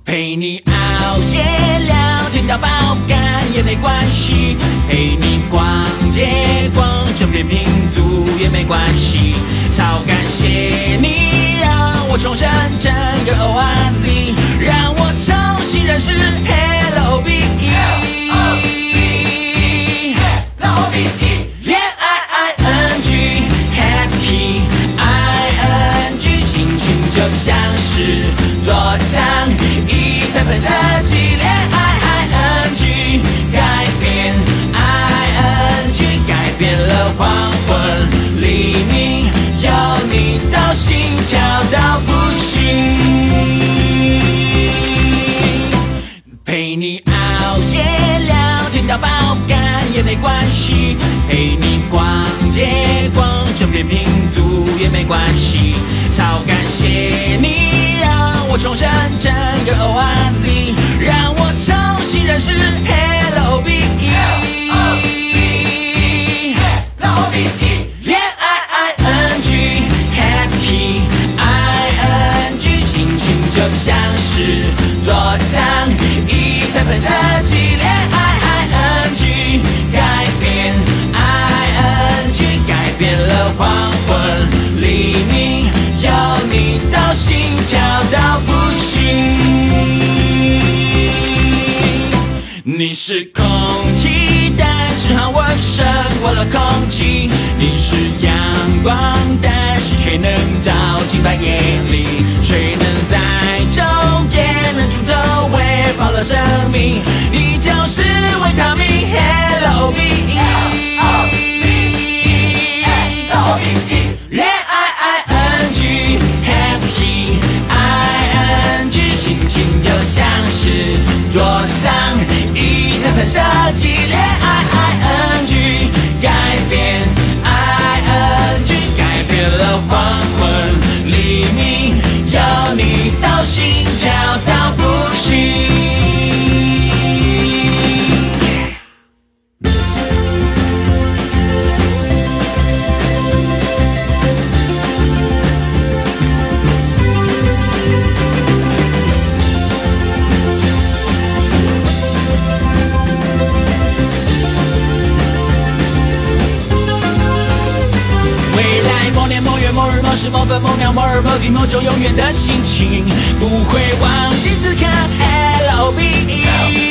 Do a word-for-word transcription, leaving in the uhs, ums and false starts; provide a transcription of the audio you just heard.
陪你熬夜聊天到爆肝也没关系，陪你逛街逛整片拼图也没关系，超感谢你让我重生整个 O R Z， 让我重新认识 Hello O B E。 恋爱 I N G Happy I N G 心情就像是坐上一台喷射机，恋爱 I N G 改变 I N G 改变了黄昏黎明，有你到心跳到不行，陪你熬夜聊天到爆肝也没关系，陪你逛街逛整片拼图也没关系，超感谢你让我重生整个 O R Z， 让我重新认识 Hello O B E。 恋爱 I N G Happy I N G 心情就像是坐上一台喷射机，恋爱 I N G 改变 I N G 改变了黄昏黎明，有你到心跳到不行，你是空气，但是和我胜过了空气，你是阳光，但是却能照进半夜里，谁能在昼夜能出走喂饱了生命，你就是维他命 Hello O B E。 恋爱 I N G Happy I N G 心情就像是坐上一台喷射机，恋爱 I N G 改变 I N G 改变了黄昏黎明，有你到心跳到不行。某时某分某秒某日某地某就永远的心情，不会忘记此刻 Hello O B E。